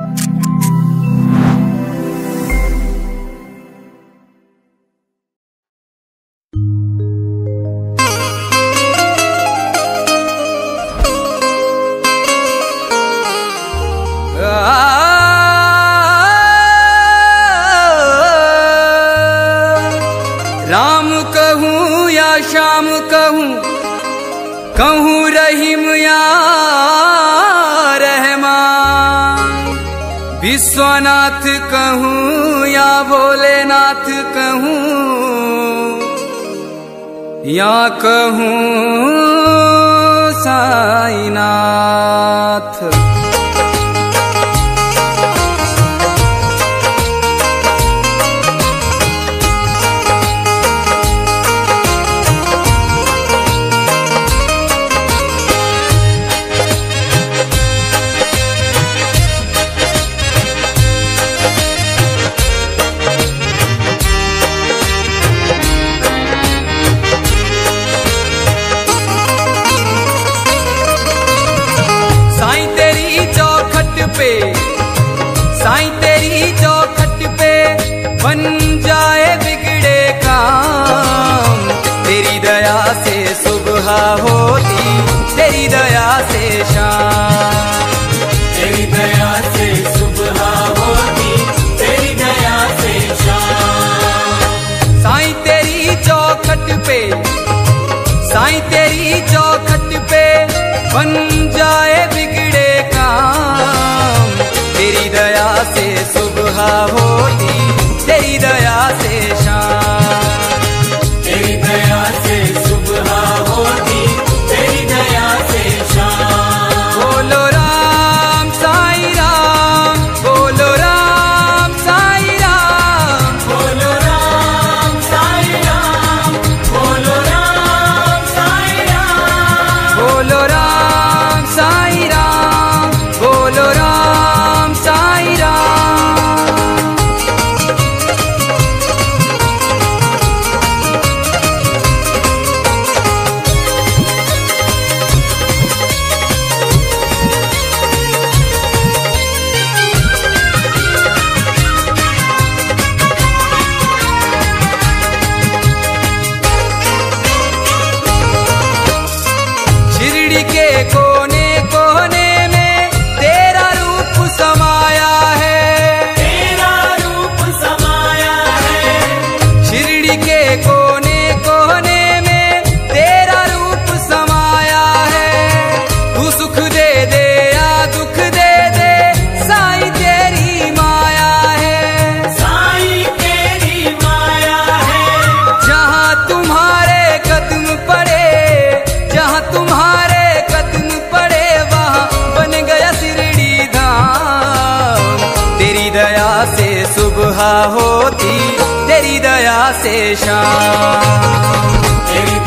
राम कहूँ या श्याम कहूँ, कहूँ रहीम या रहमान, विश्वनाथ कहूँ या भोलेनाथ कहूँ, या कहूँ साईनाथ। साईं तेरी चौखट पे बन जाए बिगड़े काम, तेरी दया से सुबह होती, तेरी दया से शाम, तेरी दया से सुबह होती, तेरी दया से शाम। साईं तेरी चौखट पे, साईं तेरी चौखट पे बन जाए बिगड़े काम, तेरी दया से सुबह होती, तेरी दया से शाम, तेरी दया से सुबह होती, तेरी दया से शाम। बोलो राम साईं राम, बोलो राम साईं राम, बोलो राम साईं राम, बोलो राम साईं राम, बोलो राम साईं राम, बोलो राम साईं राम। शिरडी के कोने कोने में तेरा रूप समाया है, तेरा रूप समाया है। शिरडी के कोने कोने में तेरा रूप समाया है। तू सुख दे दे या दुख दे दे, साईं तेरी माया है, साईं तेरी माया है। जहाँ तुम्हारे कदम पड़े, जहाँ तुम्हारे कदम पड़े, वहाँ बन गया शिरडी धाम। तेरी दया से सुबह होती, तेरी दया से शाम, तेरी